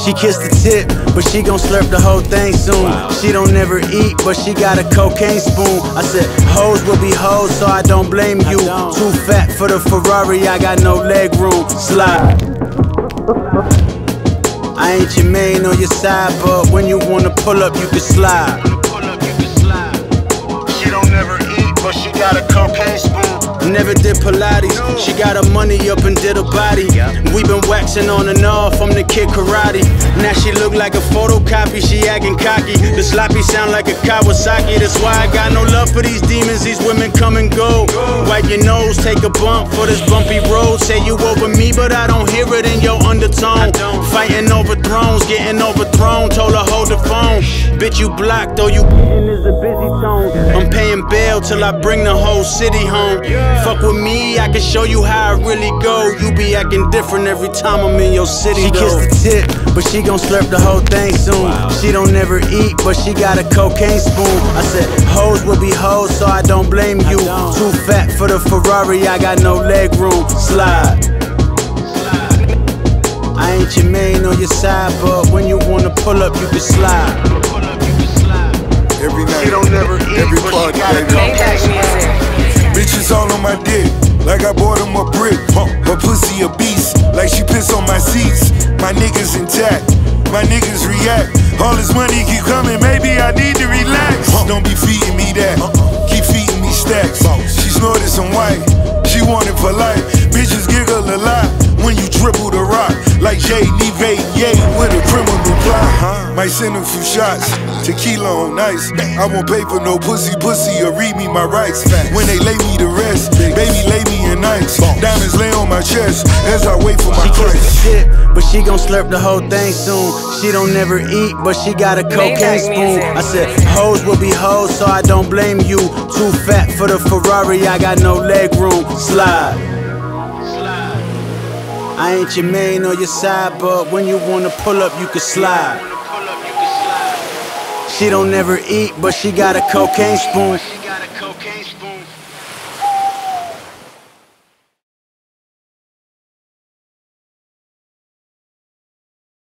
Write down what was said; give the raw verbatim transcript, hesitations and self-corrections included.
She kissed the tip, but she gon' slurp the whole thing soon. She don't never eat, but she got a cocaine spoon. I said, hoes will be hoes, so I don't blame you. Too fat for the Ferrari, I got no leg room. Slide. I ain't your main or your side, but when you wanna pull up, you can slide. She don't never eat, but she got a cocaine spoon. Never did Pilates, she got her money up and did her body. We been waxing on and off, I'm the kid karate. Now she look like a photocopy, she acting cocky. The sloppy sound like a Kawasaki. That's why I got no love for these demons, these women come and go. Wipe your nose, take a bump for this bumpy road. Say you over me, but I don't hear it in your undertone. Fighting over thrones, getting overthrown. Told her hold the phone. Bitch, you blocked, though you is a busy tone. I'm paying bail till I bring the whole city home. Fuck with me, I can show you how I really go. You be acting different every time I'm in your city. She kissed the tip, but she gon' slurp the whole thing soon. She don't never eat, but she got a cocaine spoon. I said, hoes will be hoes, so I don't blame you. Too fat for the Ferrari, I got no leg room. Slide. I ain't your main or your side, but when you wanna pull up, you can slide. Every night, she don't never eat, every but party, she got a cocaine spoon. Bitches all on my dick, like I bought them a brick. Her pussy a beast, like she piss on my seats. My niggas intact, my niggas react. All this money keep coming, maybe I need to relax. Don't be feeding me that, keep feeding me stacks. She snorted some white, she want it for life. Bitches giggle a lot when you triple the rock. Like Jay Neve, yay, with a criminal plot. Might send a few shots, tequila on ice. I won't pay for no pussy, pussy, or read me my rights. When they lay me to rest, baby lay me in ice. Diamonds lay on my chest as I wait for my price. Shit, but she gon' slurp the whole thing soon. She don't never eat, but she got a cocaine spoon. I said, hoes will be hoes, so I don't blame you. Too fat for the Ferrari, I got no leg room. Slide. I ain't your main or your side, but when you wanna pull up, you can slide. She don't never eat, but she got a cocaine spoon.